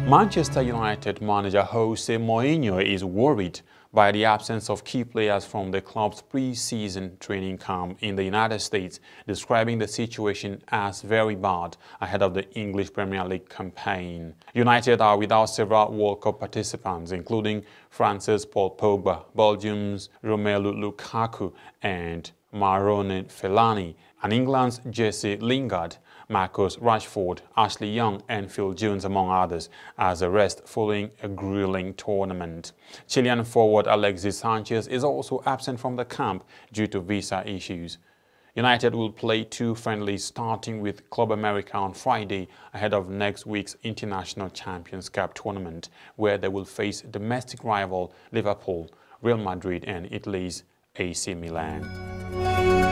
Manchester United manager Jose Mourinho is worried by the absence of key players from the club's pre-season training camp in the United States, describing the situation as very bad ahead of the English Premier League campaign. United are without several World Cup participants, including France's Paul Pogba, Belgium's Romelu Lukaku, and Marouane Fellaini, and England's Jesse Lingard, Marcus Rashford, Ashley Young and Phil Jones among others, as a rest following a grueling tournament. Chilean forward Alexis Sanchez is also absent from the camp due to visa issues. United will play 2 friendlies starting with Club America on Friday ahead of next week's International Champions Cup tournament, where they will face domestic rival Liverpool, Real Madrid and Italy's AC Milan.